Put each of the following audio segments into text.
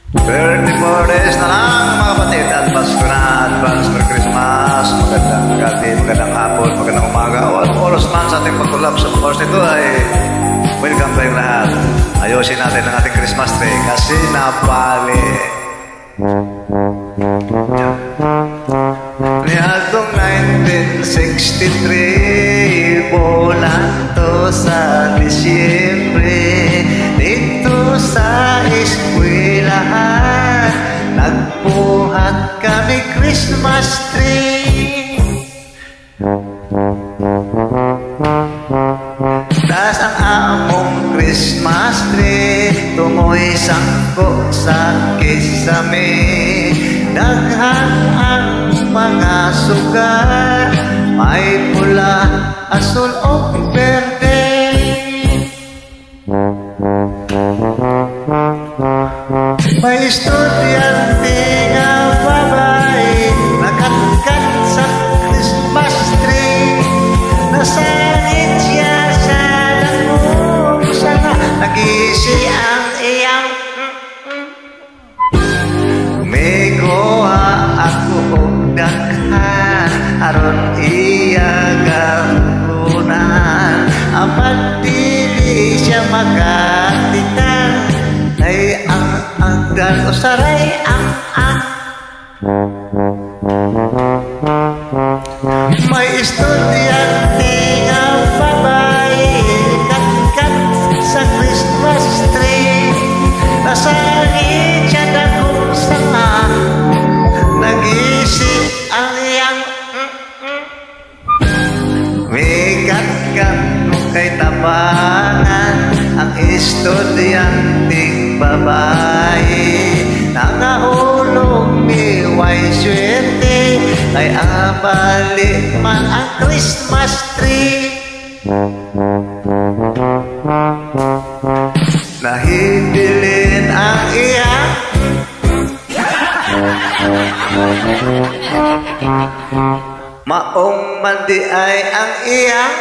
34 days na lang mga kapatid. Advance ko na, advance for Christmas. Magandang gabi, magandang hapon, magandang umaga. O anong oras man sa ating pag-collab sa course nito ay welcome tayong lahat. Ayusin natin ang ating Krismas Tri kasi Nabali. Niadtong 1963, bulan to sa Disyembre, dito sa eskwelahan, nagbuhat kami Krismas Tri. Tas ang among Krismas Tri, tumoy sangko sa kisame. Daghan ang mga sugat, may pula, asul o berde. May estudyante nga babae, nakatkat sa Krismas Tri. Nasangit siya sa lamong sana, nag-isi ang iyang aron iya gahunan, apat dili siya magatikan, ay ang agdan o saray ang may estudyante nga babae, katkat sa Krismas Tri. Nasangit siya dagong sama, nag-isip ang iyang kay tabangan ang estudyanteng babae, nangahulog ni way swerte, kay abali man ang Krismas Tri. Nahibilin ang iyang maong mandi ay ang iyang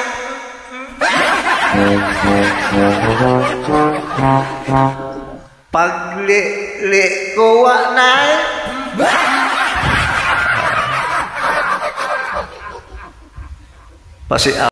pagli kuwa na pasiaw